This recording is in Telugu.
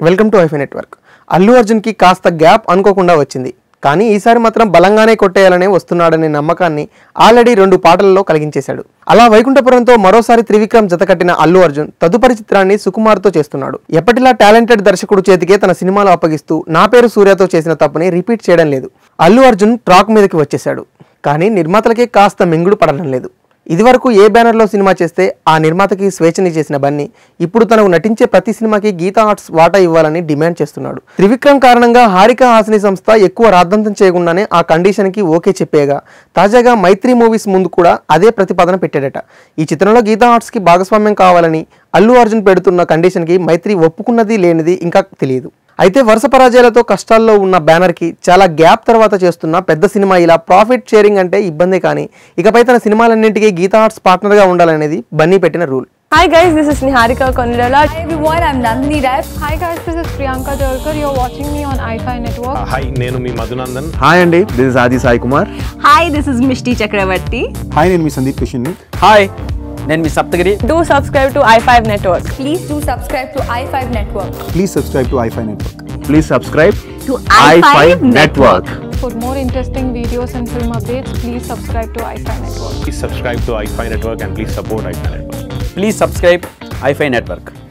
Welcome to iFi network. Allu అర్జున్కి కాస్త గ్యాప్ అనుకోకుండా వచ్చింది. కానీ ఈసారి మాత్రం బలంగానే కొట్టేయాలనే వస్తున్నాడనే నమ్మకాన్ని ఆల్రెడీ 2 పాటలలో కలిగించేశాడు. అలా వైకుంఠపురంతో మరోసారి త్రివిక్రమ్ జతకట్టిన అల్లు అర్జున్ తదుపరి చిత్రాన్ని సుకుమార్తో చేస్తున్నాడు. ఎప్పటిలా టాలెంటెడ్ దర్శకుడు చేతికే తన సినిమాలు అప్పగిస్తూ నా పేరు సూర్యతో చేసిన తప్పుని రిపీట్ చేయడం లేదు. అల్లు అర్జున్ ట్రాక్ మీదకి వచ్చేశాడు. కానీ నిర్మాతలకే కాస్త మింగుడు పడడం లేదు. ఇదివరకు ఏ బ్యానర్లో సినిమా చేస్తే ఆ నిర్మాతకి స్వేచ్ఛని చేసిన బన్నీ ఇప్పుడు తనకు నటించే ప్రతి సినిమాకి గీతా ఆర్ట్స్ వాటా ఇవ్వాలని డిమాండ్ చేస్తున్నాడు. త్రివిక్రమ్ కారణంగా హారిక హాసిని సంస్థ ఎక్కువ రాద్ధాంతం చేయకుండానే ఆ కండిషన్కి ఓకే చెప్పేగా తాజాగా మైత్రి మూవీస్ ముందు కూడా అదే ప్రతిపాదన పెట్టాడట. ఈ చిత్రంలో గీతా ఆర్ట్స్కి భాగస్వామ్యం కావాలని అల్లు అర్జున్ పెడుతున్న కండిషన్కి మైత్రి ఒప్పుకున్నది లేనిది ఇంకా తెలియదు. అయితే వరుస పరాజయాలతో కష్టాల్లో ఉన్న బ్యానర్కి చాలా గ్యాప్ తర్వాత చేస్తున్న పెద్ద సినిమా ఇలా ప్రాఫిట్ షేరింగ్ అంటే ఇబ్బందే. కానీ ఇకపై తన సినిమాలన్నింటికీ గీతా ఆర్ట్స్ పార్ట్నర్గా ఉండాలనేది బన్నీ పెట్టిన rule. Hi guys, this is Niharika Konirala. Hi everyone, I'm Nandini Rai. Hi guys, this is Priyanka Jalkar. You're watching me on iFi Network. Hi, nenu mi Madhunandan. Hi Andy, this is Adi Sai Kumar. Hi, this is Mishti Chakravarti. Hi, nenu mi Sandeep Kishan. Hi, nenu mi Saptagiri. Do subscribe to iFi Network. Please do subscribe to i5 Network. Please subscribe to iFi Network. Please subscribe To i5 Network. For more interesting videos and film updates, please subscribe to iFi Network. Please subscribe to iFi Network and please support iFi Network. Please subscribe iFi Network.